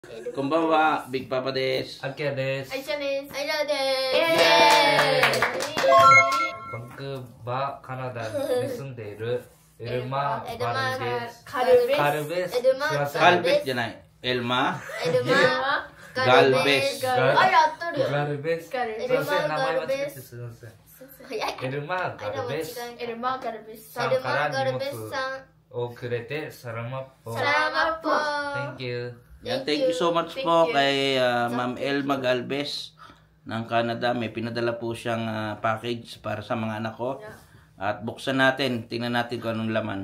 こんばんは、ビッグパパです。 アキラです。 アイちゃんです。アイラです。 バンクーバー、カナダに住んでいるエルマ・バルです。 カルベス。 カルベス。 エルマ・ガルベスじゃない。エルマ。 エルマ・ガルベス。 あ、やっとるよ。 ガルベス。すいません、名前間違えてすみません。エルマ・ガルベス。 エルマ・ガルベスさんから荷物をくれて、サラマッポ。 サラマッポ。 Thank you. Yan, thank you so much po kay Ma'am Elma Galvez ng Canada. May pinadala po siyang package para sa mga anak ko. At buksan natin, tingnan natin kung anong laman.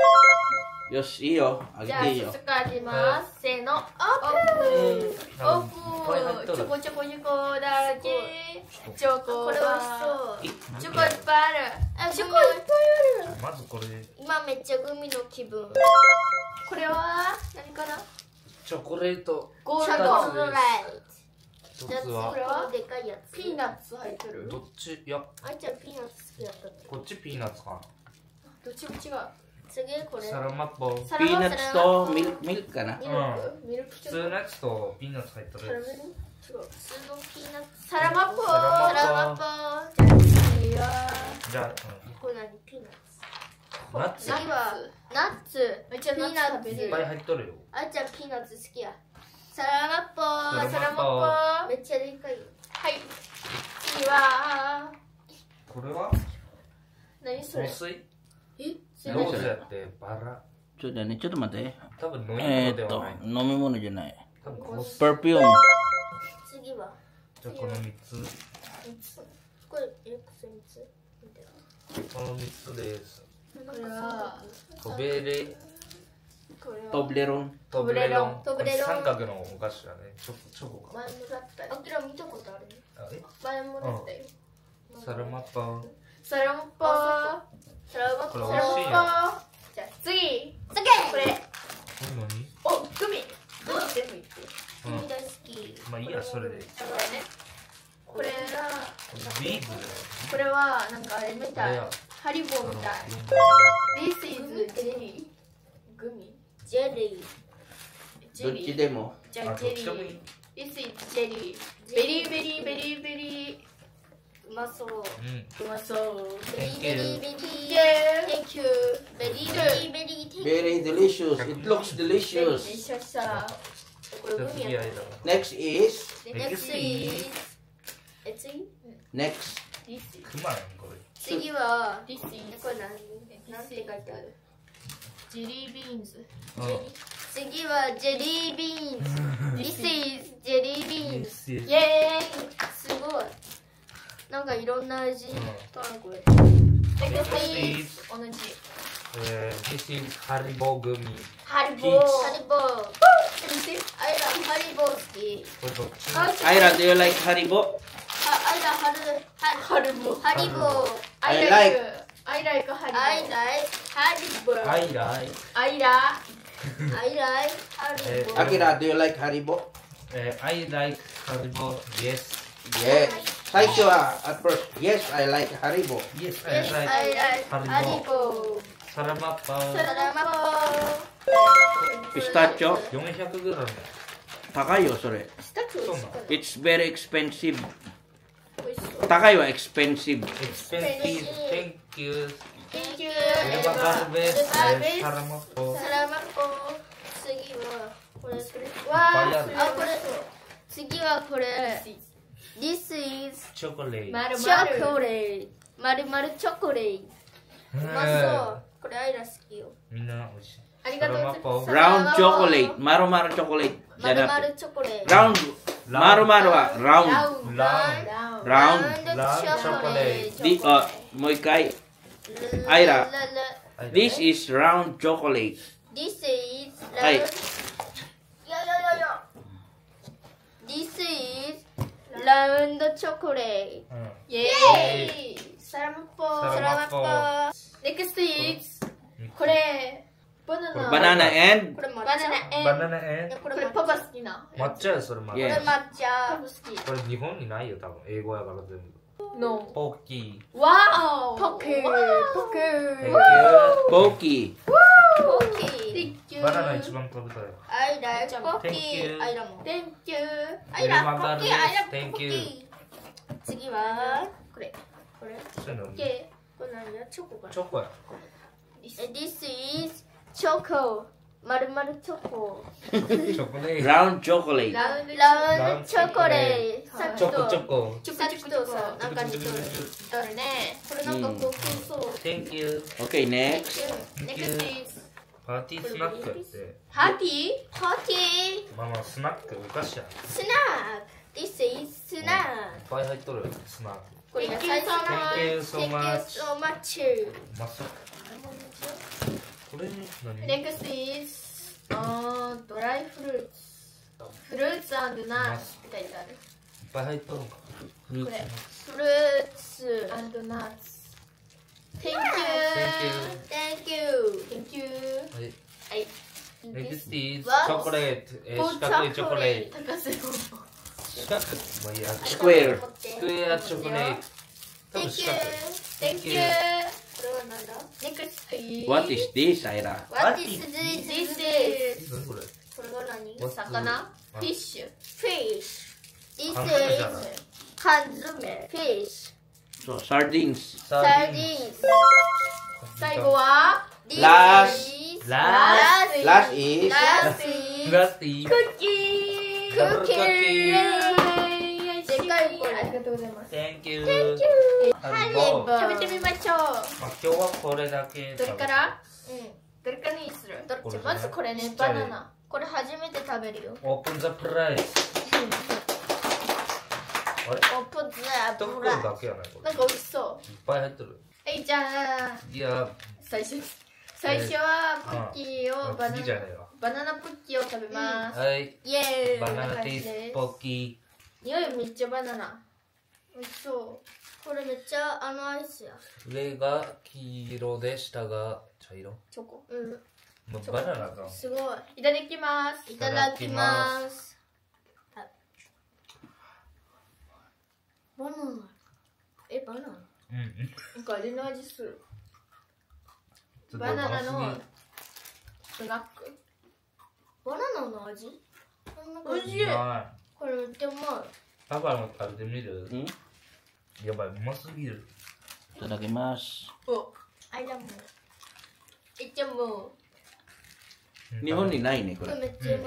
Yos, iyo, じゃあ、 agdi iyo. 早速開けます。せーの、オープン。オープン。チョコチョコチョコだらけ。チョコ。これ美味しそう。チョコいっぱいある。チョコいっぱいある。 まずこれ、 今めっちゃグミの気分。これは何かな？ チョコレート。 ゴールドフライ。 一つはこれはでかいやつ。ピーナッツ入ってる。 どっち？いや、 あいちゃんピーナッツ好きだったっけ？ こっちピーナッツかな。 どっちも違う。次これ。 サラマッポ。 ピーナッツとミルクかな。 ミルク普通のやつとピーナッツ入ってる。 違う。普通のピーナッツ。サラマッポ。 ササラマッラマッポポ。次は。 じゃあ、 これ何？ピーナッツ。 ナッツ次はナッツ。めっちゃピーナッツ。 いっぱい入っとるよ。 あいちゃんピーナッツ好きや。サラマッポ。 サラマッポめっちゃでかいよ。はい。次はこれは何それ？ 香水？ え？ ローズやってバラ。 ちょっとね、ちょっと待って。 多分飲み物ではない。 飲み物じゃない。 多分香水。 パーフューム。 次はじゃあこの3つ。 3つ。これ3つ。 この3つです。 これはトベレ、 トブレロン。 トブレロン。 トブレロン三角のお菓子だね。チョコか。 前もらったよ。あきら見たことあるね。 あれ？ 前もらったよ。 サラマッパ。 サラマッポー。サラマッポー。 これ美味しいやん。 じゃあ次。これ。 何？ お、グミ。グミ全部いって。グミ大好き。 まあいいや、それで。 これがビーズだよ。 これはなんかあれみたい。ハリボーみたい。This is ジェリー。グミ。ジェリー。 どっちでも。 じゃあジェリー。This is ジェリー。ベリーベリーベリーベリー。うまそう。うまそう。ベリーベリーベリー。Thank you. ベリーベリーベリー。 Very delicious. It looks delicious. シャシャ。これグミや。 Next is. Next is。次 Next. クマやんこれ。 次はこれ何て書いてある？ジェリービーンズ。次はジェリービーンズ。This is ジェリービーンズ。イエーイ。すごい。なんかいろんな味。これ。This is 同じ。 This is ハリボーグミ。 ハリボー。ハリボー。アイラハリボー好き。 これどっち？ アイラ、do you like Haribo? アイラハリボー。ハリボー。 I like. I like ハリボー。I like ハリボー。 アイライ。 I like ハリボー。 アキラ、do you like Haribo? I like ハリボー。Yes. Yes. 最初は、at first, yes, I like Haribo. Yes, I like ハリボー。 サラマッパ。 サラマポピスタチオ。 400g。 高いよ、それ。 ピスタチオ。 It's very expensive. 高いは expensive. Expensive. Thank you. Thank you. エルマガルベス。サラマッポ。 サラマポ。次はこれ。わあ、 これ。次はこれ。This is チョコレート。 チョコレート。まるまるチョコレート。うまそう。これアイラ好きよ。 みんな美味しい。 ありがとうございます。 Round chocolate. まるまるチョコレート。 まるまるチョコレート。 Round. まるまるは round. ラウンドチョコレート。 もう一回。アイラ。This is round chocolate. This is はい。 This is ラウンドチョコレート。イエーイ。サラマポー。サラマポー。Next is これバナナ。 バナナ and これバナナ。 バナナえ？ これパパ好きな。 抹茶やそれ抹これ茶。 抹茶。好き。 これ日本にないよ多分英語やから全部。 No。 ポッキー。 わー。ポッキー。ポッキー。 ポーキー。 ポッキーバナナ一番食べたい。 アイラポッキ Thank you ーアイラも Thank you アエルイラポマガルですッキーアイラポ Thank ッキ you ー次はこれそれ何？ OK これ何だチョコかなチョコや。 This is チョコまるまるチョコチョコレート。 ラウンドチョコレート。 ラウンドチョコレートさっきチョコとチョコ。 さっきとさなんか似とるだるねこれなんか高級そう Thank you。 Okay, next. Next is パーティースナックやって。 パーティーパーティーまあまあスナックお菓子や。いっスナック This is スナックぱい入っとるスナック。 これ野菜その Thank you so Thank you much. so much うまそう。これ何？ Next is ドライフルーツフルーツナッツって書いてあるいっぱい入っとるのか。フルーツこれフルーツナッツ Thank you Thank you Thank you はい。 はい Next is チ What? ョコレート。四角いチョコレート。 高瀬四角。まあいいや。 スクエア。 スクエアチョコレート。多分 Thank 四 you 角。 Thank you これはなんだ Next What is this, Ira? What is this? This is 何これ？ これは何 What's 魚 the- フィッシュ Fish This 缶詰じゃない is 缶詰 Fish So, sardines. Sardines 最後は This Last. is Last. Last is- Last is ラスティー。 クッキーダブルクッキーでかいこれありがとうございます Thank you. ハリボー食べてみましょうまあ今日はこれだけ。 どれからどれからにするどっちこれじゃないまずこれねちっちゃいバナナこれ初めて食べるよオープンザプライス。あれ？ オープンザ一ブラ袋だけやないこれ。 なんか美味しそういっぱい入ってる。 はいじゃあいや、 最初はポッキーをバナ次じゃねえわ。 バナナポッキーを食べますはい。 イエーイバナナテイストポッキ匂いめっちゃバナナ美味しそうこれめっちゃアイスやー。上が黄色で下が茶色。 チョコもうバナナが。 すごいいただきますいただきますはいバナナバナナうん。 なんかあれの味するちょっとバナナの甘すスナックバナナの味美味しいぎうまい。 これめっちゃうまいパパも食べてみる？ Hmm? やばい、うますぎる。 Itadakimasu. おあいらもめっちゃも日本にないね、これ。 うこれめっちゃうま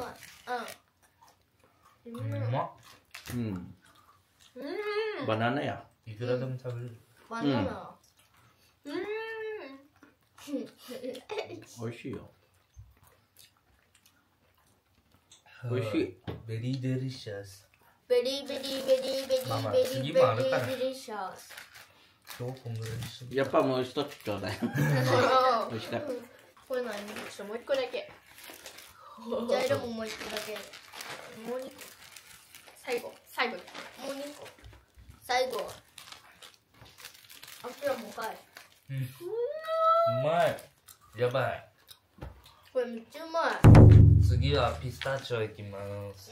いうまっ。 うん。 うんバナナや。 いくらでも食べれる。 バナナ美味しいよ。美味しい。 ベリーデリシャス。 ベリーベリーベリーベリまあまあーベリーベリ次もあるからーベリーシャス今日こんぐらいにしとく。 やっぱもう一つちょうだい。美味しかった。 これ何ちょっともう一個だけじゃあ色ももう一個だけもう二個最後もう二個最後あきらもかいうん。うまい。やばい。 これめっちゃうまい次はピスタチオいきます。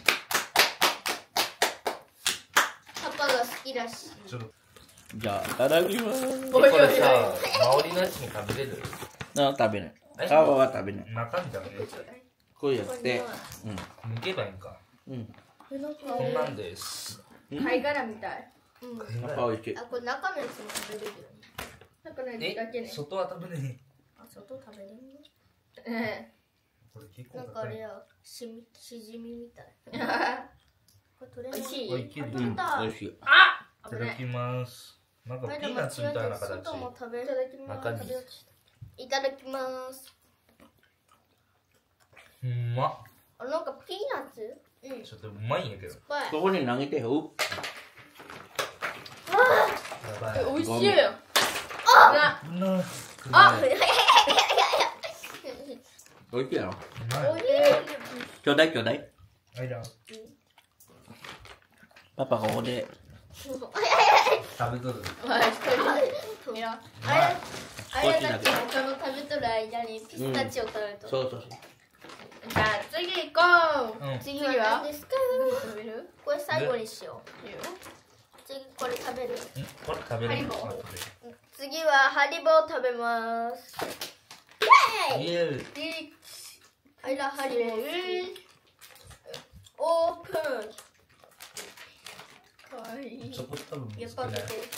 パパが好きだしちょっと。 じゃあ、いただきます。 これさ、周りのやつも食べれる？ 食べない。皮は食べない。 中身だけ。 こうやって。 抜けばいいんか。 うん。 こんなんです。 貝殻みたいやっぱ美味しい。 あ、これ中のやつも食べれるよ中のやつだけね外は食べねあ、外食べれるえ。これ結構なんかあれやしじみみたいこれ取れないこれいける。 うん、 取った美味しい。 いただきます。なんかピーナッツみたいな形。 外も食べいただきます中にいただきますうまっ。 あ、なんかピーナッツちょっとうまいんやけど。 バイここに投げてよ。 やばい。 美味しいごめんよあ、 美味しいやろ。 うまい。 美味しちょうだいちょうだい。 あいら。 パパここで。 食べとる。 いやあれだって他の食べとる間にピスタチオ食べとるそうそうそう。 じゃあ次行こう、 うん次は何ですか食べるこれ最後にしよう次これ食べるこれ食べれる。 ハリボー次はハリボー食べます 일. 아이라 하리를 오픈. 거의 저것도 예쁘게. 무섭네.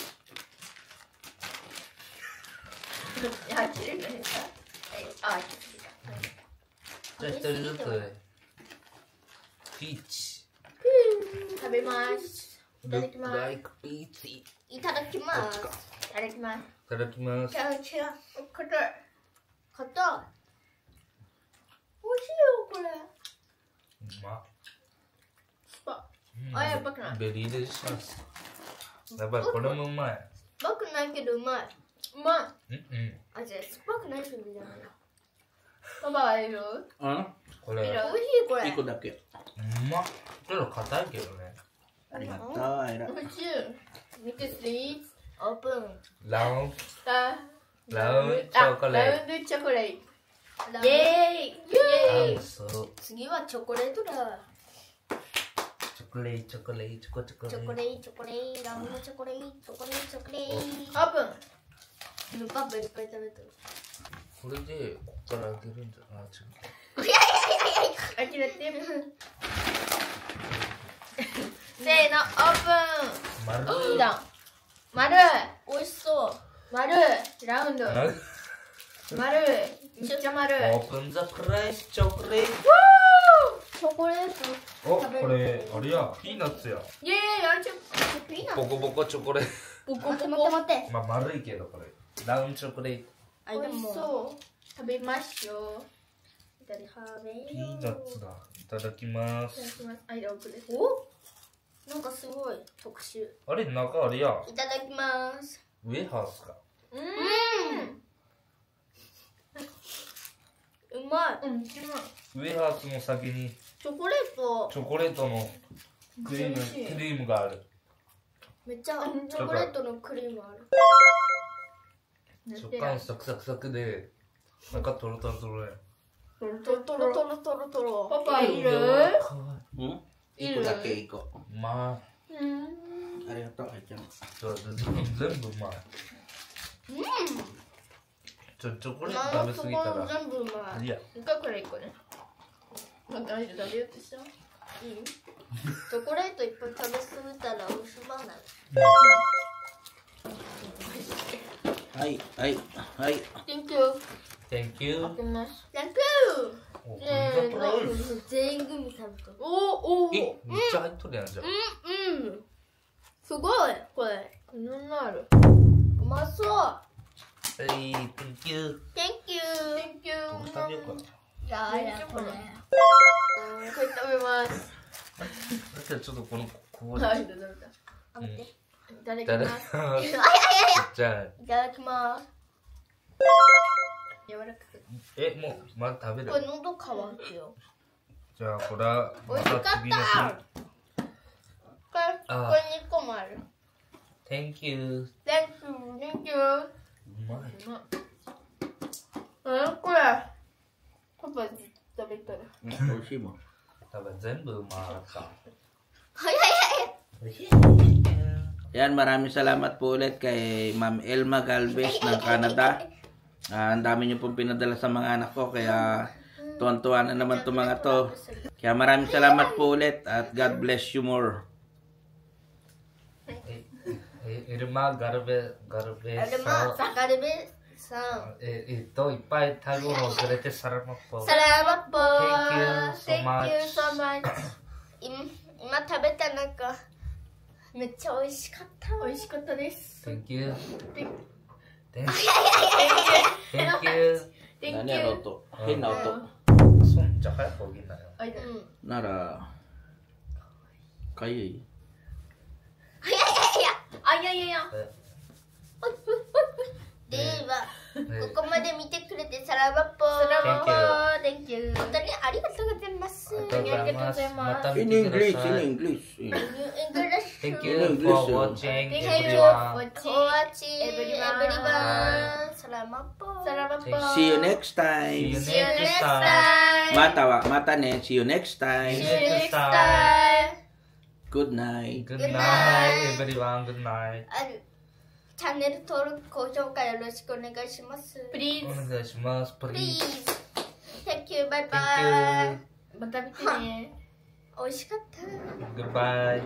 야, 기름을 했다. 아, 자, 一人ずつ。ピーチ。 食べます。いただき Look ます。 like peach. いただきます。いただきます。 いただきます。 違う違う。硬い。硬い。美味しいよ、これ。 うまっ。 スパ。あ、やっぱくない。 ベリーデリシャス。やっぱりこれもうまい。 酸っぱくないけどうまい。うまい。 うんあ、じゃあ酸っぱくないけどじゃないな。パパはいる？ Ah, これ、 美味しいこれ。 iko dake. うまっ。けど硬いけどね。 Arigato, Aira. 美味しい。ミックスリーズオープン。 ラウンラウンチョコレートラウンドチョコレート。イェーイ。イェーイ。 そう。 次はチョコレートだ。 チョコレート、チョコレート、チョコチョコレート。 チョコレート、チョコレート、ラウンドチョコレート、チョコレート、チョコレート。オープン。パパいっぱい食べてる。 これで、ここから開けるんじゃない？違う。 あきらってる。せーの、オープン。 丸いいだ。丸。美味しそう。丸。ラウンド。 丸丸。めっちゃ丸。 オープンザプライスチョコレーチョコレート。 ト。お、これ、あれや、ピーナッツや。 イェーイ、あれちょっとピーナッツ。 ボコボコチョコレーボコボコ。待って待って。 ト。まあ、丸いけど、これ。ラウンチョコレート。 美味しそう。食べましょう。いただきます。 ピーナッツだ。いただきます。 いただきます。間奥です。お、なんかすごい特殊。 あれ、中あれや。 いただきます。 ウェハースか。 うまい。 ウェハースの先にチョコレート。 チョコレートのクリームがある。 めっちゃチョコレートのクリームある。 食感サクサクサクで、中トロトロトロや。 トロトロトロトロトロ。パパいる？ かわいい。 Iko dake, iko. まあ、 Arigato, Aichan. そう全部うまい。チョコレート食べ過ぎたら、 全部うまい。 いや、 一回これ一個ね。なんか食べようとした？いい？チョコレートいっぱい食べ過ぎたらおいしまない。 はいはいはい。 Thank you。 Thank you。 開けます。Thank you。 お、こせれーザプライス。 の。全員グミ食べた。おお。 え、めっちゃ入っとるやんじゃん。 うん。すごいこれ。いろんなある。うまそう。 はい、Thank you。 Thank you。Thank you。 僕食べようかな。 じゃあ、これ。これ食べます。 だってちょっとこの、こう。 はい、どうぞどうぞ。 うんいただいただききます。 ます。じゃあ、 いただきます。柔らかく。 え、もう、まだ食べるこ。れ喉乾くよ。 じゃあ、これは、ま美味しかった次の日。 これ2個もある。 Thank you。 Thank you, thank you。 うまい。 これ。パパ食べたら。 美味しいもん。 多分全部うまかった。 はいはいはい。 Yan, maraming salamat po ulit kay Ma'am Elma Galvez ng Canada. Ang dami niyo pong pinadala sa mga anak ko, kaya tuwan-tuwa na naman itong mga to. Kaya maraming salamat po ulit at God bless you more. エルマガルベさん。 ガルベさん。 いっぱい食べ物をくれてサラマッポ。 サラマッポー。 Thank you so Thank much. you so much. 今食べたなんかめっちゃ美味しかった。美味しかったです。 Thank you. Thank Thank you. Thank Ano yan, you. Otto? Hen na, Otto. そんじゃ早く起きんなよ。 Nara. Kayo eh. あ、いやいやいや。 えでは、 ねここまで見てくれてサラマッポー。サラマッポー。Thank you。本当にありがとうございます。 ありがとうございます。また In 見てく English, ださ in い。 English. Thank In you English. for watching Thank you everyone. for watching everyone. サラマッポー。サラマッポー。 See you next See time. you See you next next time. time. Mata ne. See you next time. See you next time. Good night. Good night, everyone. Good night. ある。 チャンネル登録、高評価よろしくお願いします。 お願いします。 Please。Thank you。バイバイ。また見てね。美味しかった。 Goodbye。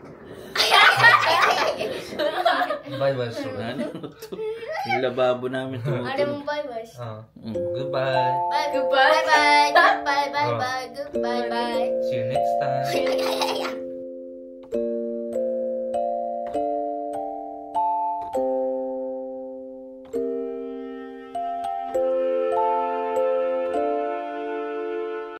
バイバイする。 Ano to? Yung lababo namin tumutunog. あれもバイバイして。 Goodbye。 バイバイ。バイバイ。バイバイ。バイバイ。バイバイ。 See you next time。